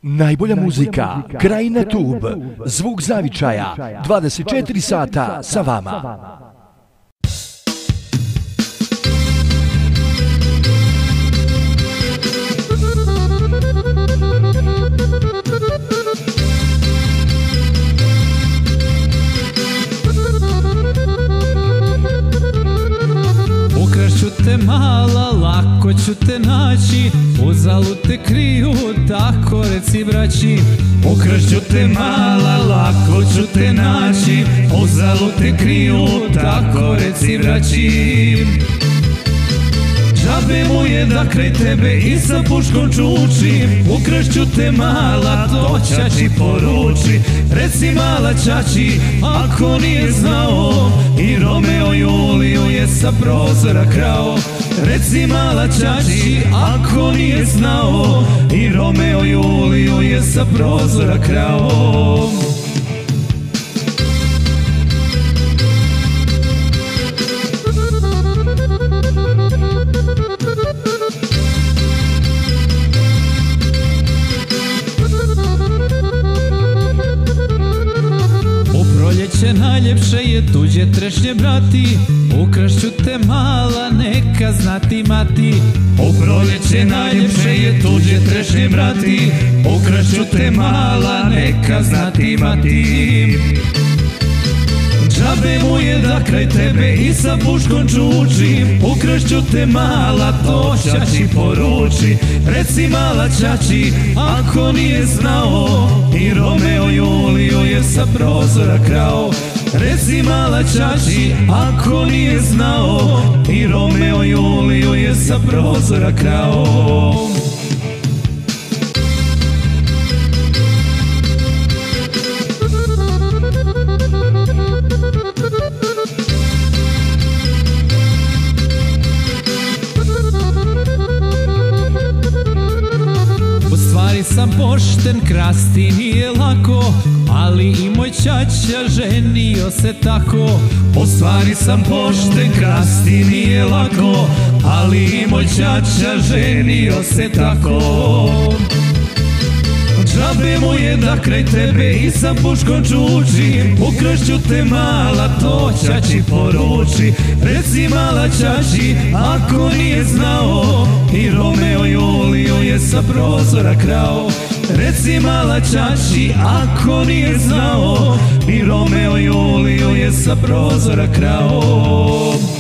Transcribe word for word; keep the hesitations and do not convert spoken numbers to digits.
Najbolja muzika, Krajina Tub, zvuk zavičaja, dvadeset četiri sata sa vama. Ukrašću te mala, lako ću te naći, uzalud te kriju, tako reci braći. Ukrašću te mala, lako ću te naći, uzalud te kriju, tako reci braći. Džabe mu je da kraj tebe i sa puškom čuči, ukrašću te mala, to ćaći poruči. Reci mala ćaći, ako nije znao, i Romeo Juliju je sa prozora krao. Reci mala ćaći, ako nije znao, i Romeo Juliju je sa prozora krao. Najljepše je tuđe trešnje brati, ukrašću te mala, neka znati mati. U proljeće najljepše je tuđe trešnje brati, ukrašću te mala, neka znati mati. Džabe mu je da kraj tebe i sa puškom čuči, ukrašću te mala, to ćaći poruči. Reci mala ćaći, ako nije znao, i Romeo Juliju je sa prozora krao. Reci mala ćaći, ako nije znao, i Romeo Juliju je sa prozora krao. Sam pošten, krasti nije lako, ali i moj ćaća ženio se tako. U stvari sam pošten, krasti nije lako, ali i moj ćaća ženio se tako. Džabe mu je da kraj tebe i sa puškom čuči, ukrašću te mala, to ćaći poruči. Reci mala ćaći, ako nije znao, i Romeo Juliju je sa prozora krao. Reci mala ćaći, ako nije znao, i Romeo Juliju je sa prozora krao.